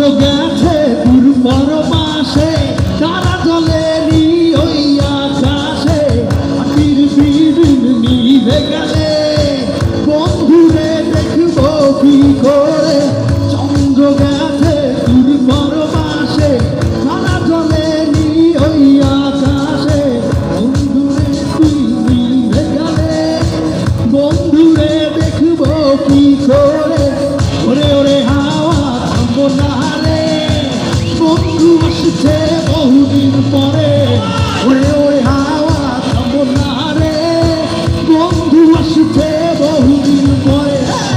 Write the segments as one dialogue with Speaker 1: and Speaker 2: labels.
Speaker 1: গেছে দূর পরমাসে তারা জলেরই ওই আকাশে মাটির বিদিন নিভে গেলে বন্ধুরে দেখবো কি করে চন্দ্র গেছে দূর পরমাসে তারা জলেরই ওই আকাশে বন্ধুরে তুই নিভে গেলে বন্ধুরে দেখবো কি করে ওরে ওরে হাওয়া থামবো না রে বন্ধু আসছে বহুদিন পরে ওরে ওরে হাওয়া থামবো না রে বন্ধু আসছে বহুদিন পরে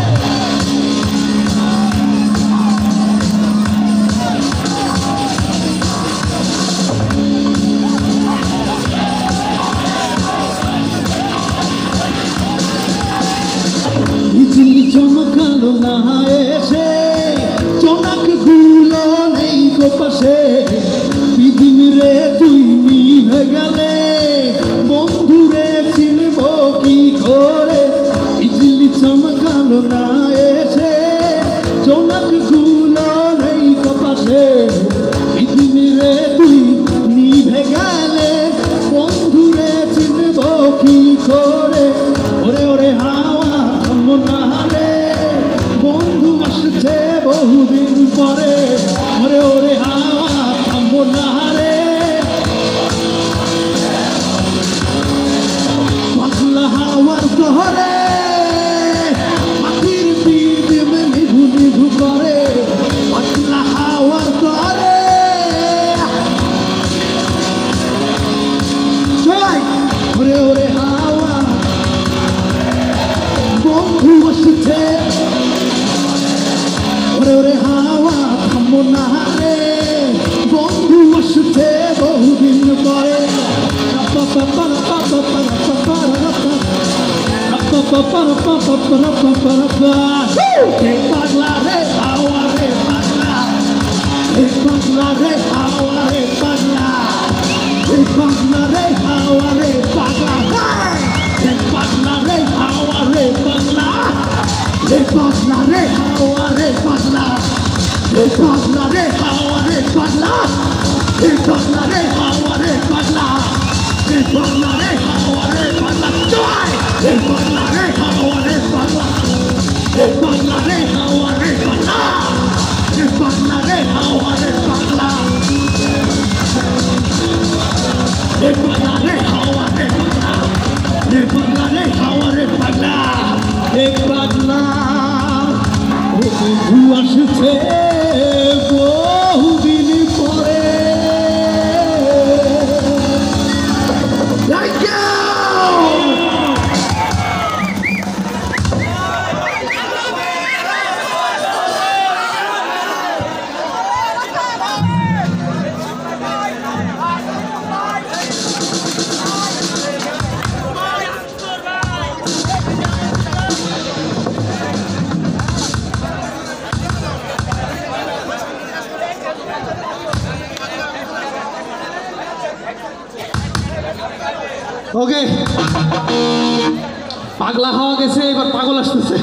Speaker 1: বিজলি চমকালো না এসে চোনাক গুলো নেই গো পাশে বিদিন রে তুই নিভে গেলে বন্ধুরে চিনব কি করে বিজলি চমকালো না এসে চোনাক গুলো নেই গো পাশে বিদিন রে তুই নিভে গেলে বন্ধুরে চিনব কি করে ওরে ওরে হাওয়া থামবো না রে বন্ধু আসছে বহুদিন পরে ওরে ওরে হাওয়া থামবো না রে পাগলা হাওয়ার শহরে মাটির বিদিম নিভু নিভু করে পাগলা হাওয়ার শহরে ওরে ওরে হাওয়া বন্ধু আসছে ওরে ওরে হাওয়া থামবো না রে বন্ধু আসছে বহুদিন পরে পাগলা রে হাওয়া রে পাগলা পাগলা রে হাওয়া রে পাগলা পাগলা রে হাওয়া রে পাগলা পাগলা রে হাওয়া রে পাগলা পাগলা রে হাওয়া রে পাগলা পাগলা রে হাওয়া রে পাগলা পাগলা রে হাওয়া রে পাগলা পাগলা রে হাওয়া রে পাগলা জয় পাগলা রে হাওয়া রে পাগলা পাগলা রে হাওয়া রে পাগলা পাগলা রে হাওয়া রে পাগলা পাগলা রে হাওয়া রে পাগলা পাগলা রে হাওয়া রে পাগলা পাগলা ও বন্ধু আসছে বহুদিন পরে ওকে পাগলা হওয়া গেছে এবার পাগল আসতেছে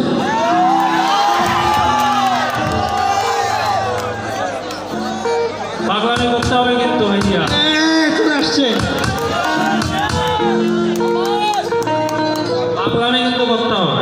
Speaker 2: পাগলামি করতে হবে কিন্তু ভাইয়া
Speaker 1: চলে আসছে
Speaker 2: পাগলামি কিন্তু করতে হবে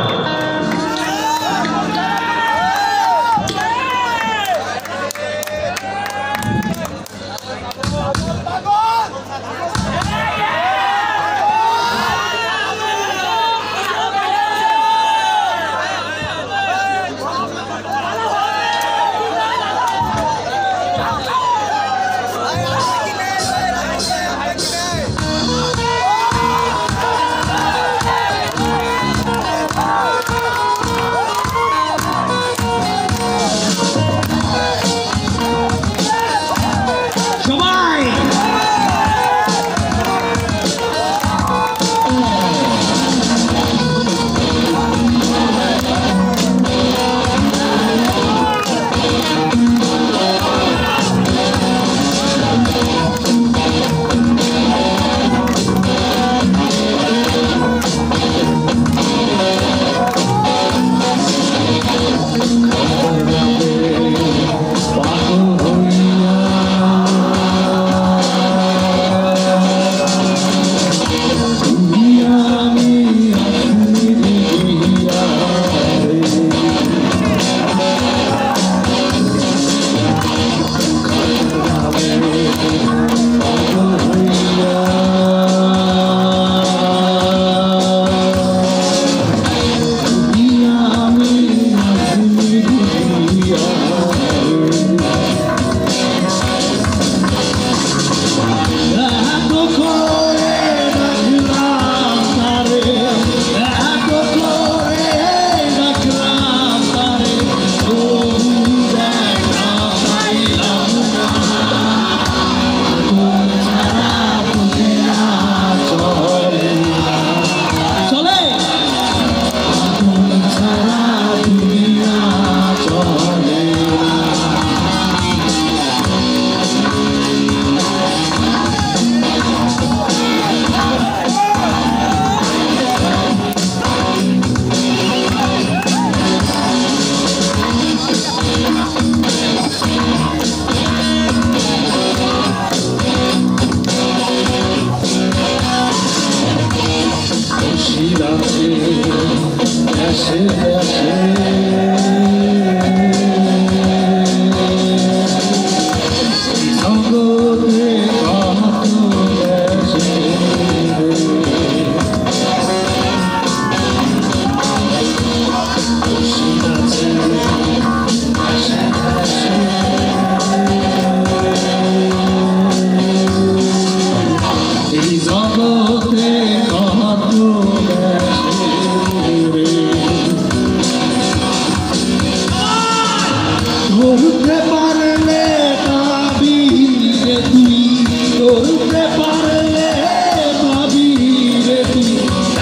Speaker 1: উঠতে পারলে পাবি রে তুই, তোর উঠতে পারলে পাবি রে তুই,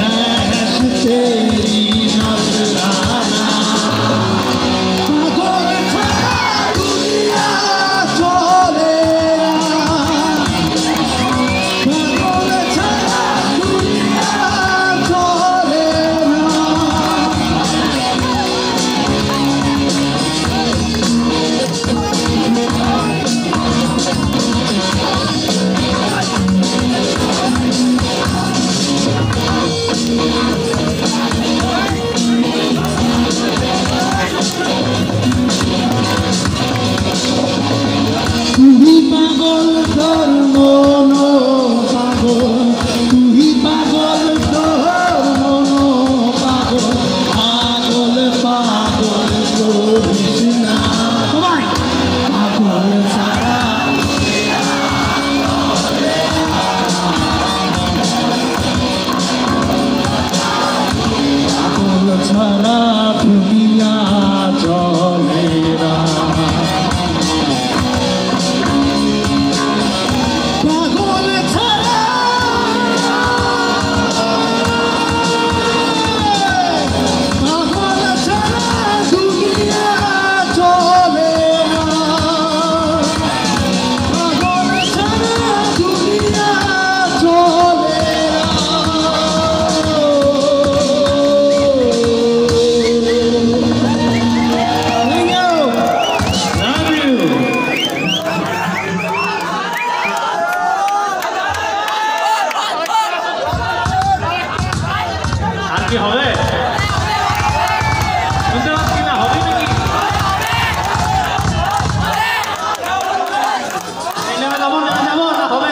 Speaker 1: তেরি নজরানা। পাগল ছাড়া দুনিয়া চলে না, পাগল ছাড়া দুনিয়া চলে না। তুই পাগল তোর মন পাগল, তুই পাগল তোর মন পাগল, পাগল পাগল করিস না সবাই, পাগল ছাড়া পাগল ছাড়া দুনিয়া চলে না। পাগল ছাড়া পাগল ছাড়া দুনিয়া চলে না, পাগল ছাড়া দুনিয়া চলে না। Thank you.
Speaker 2: Love you. আর কি হবে? শুনতে পাচ্ছি না, হবে নাকি? এই নেমে যাবো না হবে?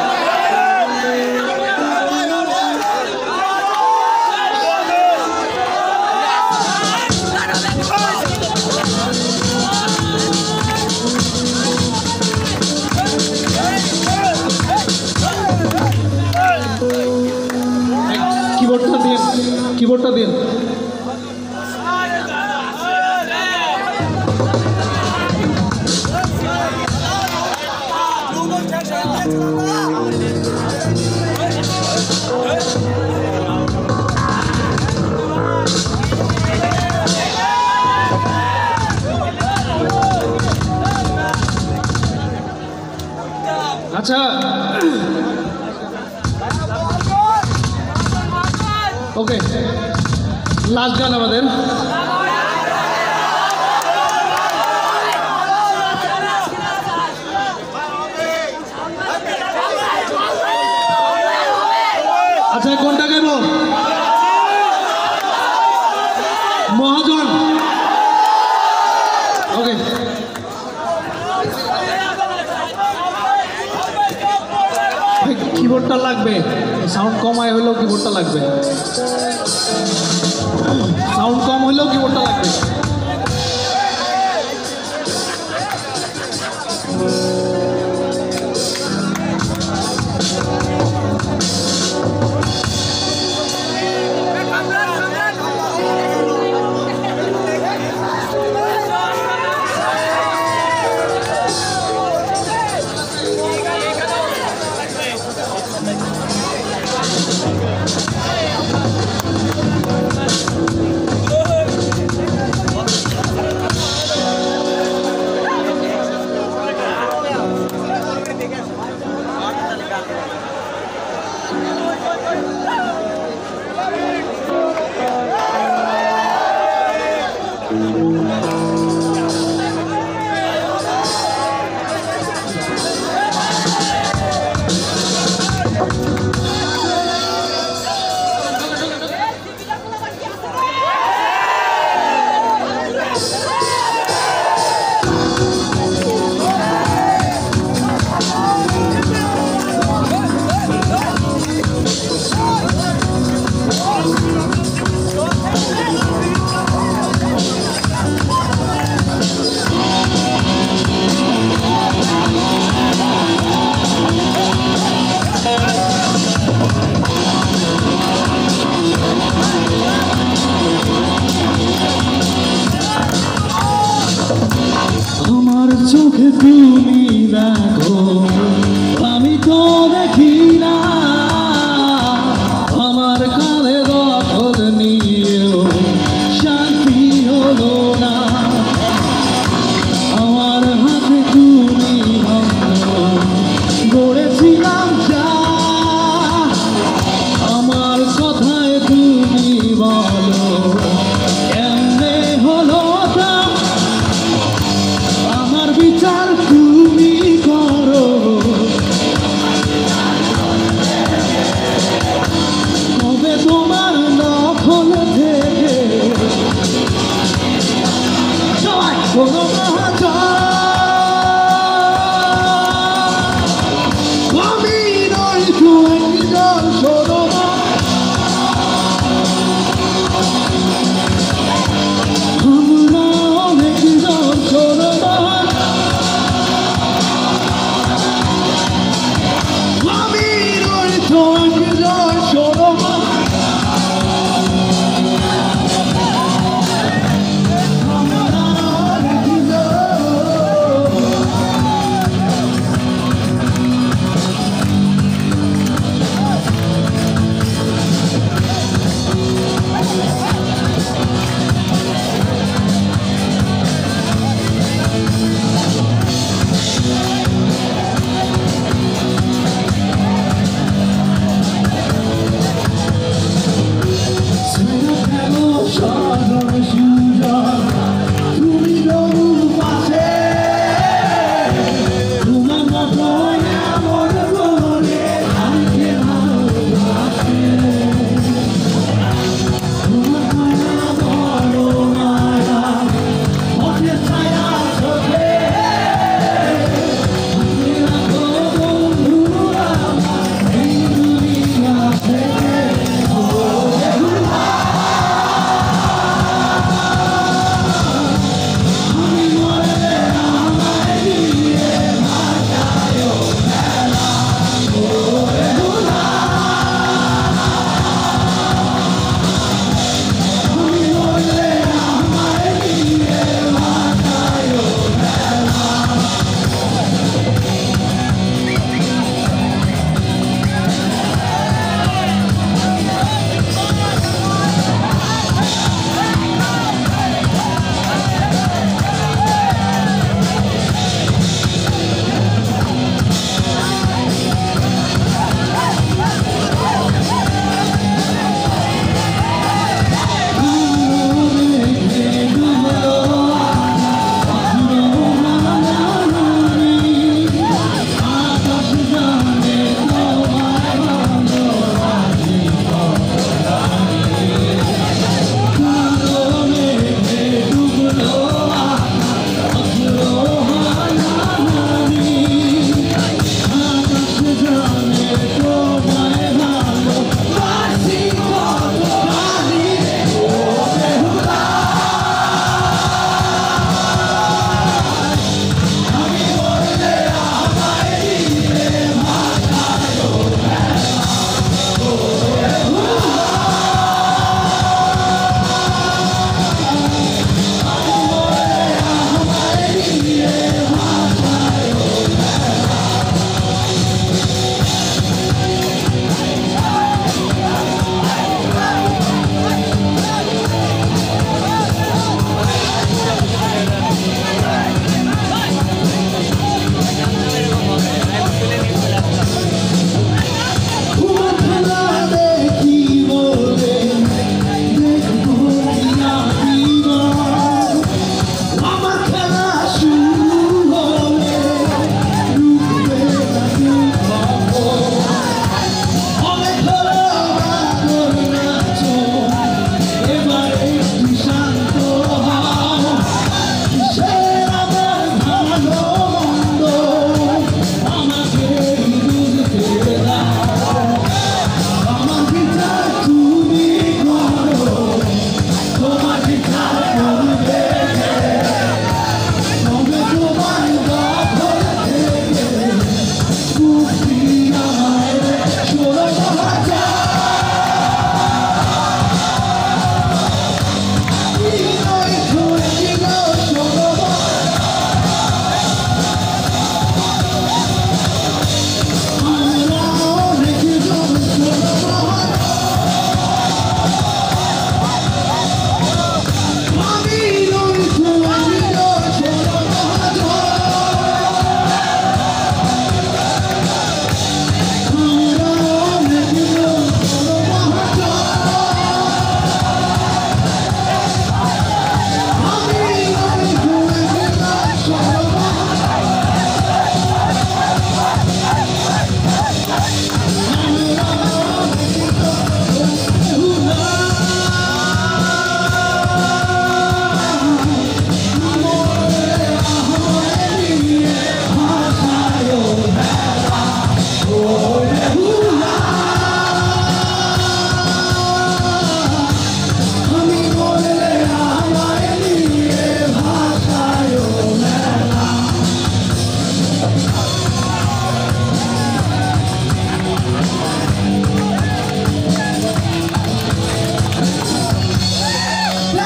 Speaker 1: কিবোর্ডটা দিন। আচ্ছা, ওকে, লাস্ট গান আমাদের। আচ্ছা, কোনটা গাইব? মহাজন। ওকে, কিবোর্ডটা লাগবে, সাউন্ড কমায় হইলেও কিবোর্ডটা লাগবে, সাউন্ড কম হইলেও কিবোর্ডটা লাগবে। আমার চোখে তুমি দেখো, আমি তো দেখি না। আমার কাঁধে দখল নিয়েও শান্তি হলো না। আমার হাতে তুমি গড়েছিলাম যা, আমার কথায় তুমি বলো কেমনে হলো তা। আমার বিচার তুমি করো,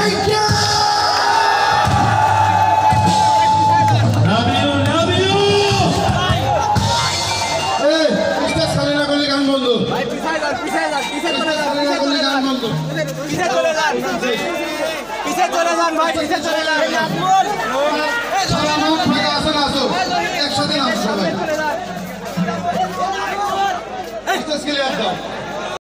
Speaker 1: Thank you!
Speaker 2: Love you, love you.
Speaker 1: এই মিস্টার সালিনা গলি গান বন্ধ
Speaker 3: ভাই পিছায় যান পিছায় যান পিছায় চলে যান
Speaker 1: সালিনা গলি গান বন্ধ
Speaker 3: পিছায় চলে যান পিছায় চলে যান ভাই পিছায় চলে যান
Speaker 1: সারা মাঠ ফাঁকা আছে না আসো একসাথে নাচো সবাই স্টেজ ক্লিয়ার দাও